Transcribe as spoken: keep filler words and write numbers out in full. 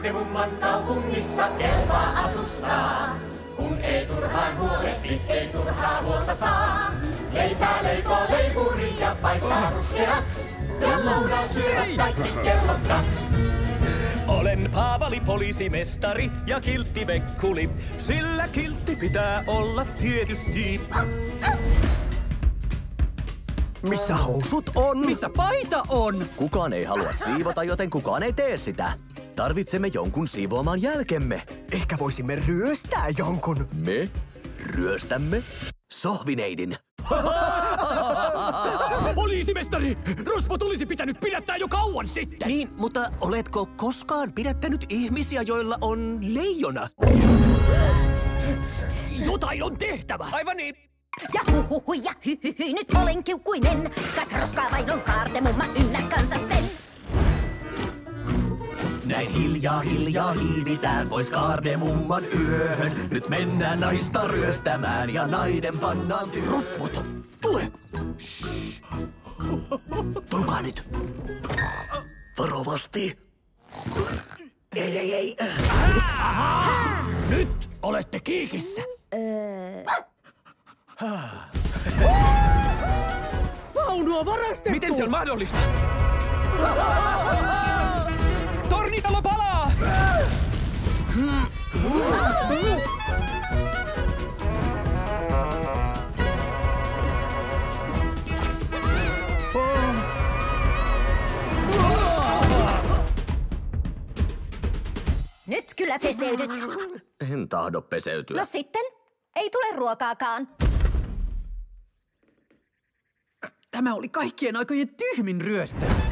kaartemumman kaupungissa kelpaa asustaa. Kun ei turhaan huolehdi, ei turhaa huolta saa. Leipää leipoo leipuri ja paistaa ruskeaks. Ja lounaan syövät kaikki kellot kaks. Olen Paavali poliisimestari ja kiltti vekkuli, sillä kiltti pitää olla tietysti. Missä housut on? Missä paita on? Kukaan ei halua siivota, joten kukaan ei tee sitä. Tarvitsemme jonkun siivoamaan jälkemme. Ehkä voisimme ryöstää jonkun. Me ryöstämme sohvineidin. Poliisimestari! Rosvot olisi pitänyt pidättää jo kauan sitten! Niin, mutta oletko koskaan pidättänyt ihmisiä, joilla on leijona? Jotain on tehtävä! Aivan niin! Ja huhuhu ja hyhyhy, nyt olen kiukkuinen. Kas roskaa vain on kaartemumma, ynnä kanssa sen. Näin hiljaa hiljaa hiivitään pois kaardemumman yöhön. Nyt mennään naista ryöstämään ja naiden pannaan työ. Rosvot, tule! Tulkaa nyt. Varovasti. Ei, ei, ei. Nyt olette kiikissä. Vaunu on varastettu! Miten se on mahdollista? Tornitalo palaa! Nyt kyllä peseydyt. En tahdo peseytyä. No sitten, ei tule ruokaakaan. Tämä oli kaikkien aikojen tyhmin ryöstö.